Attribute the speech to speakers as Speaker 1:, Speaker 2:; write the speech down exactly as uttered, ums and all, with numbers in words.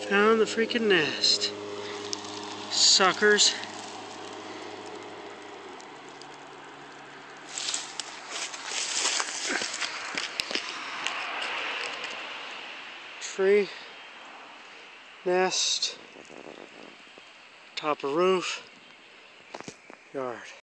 Speaker 1: Found the freaking nest. Suckers. Tree, nest, top of roof, yard.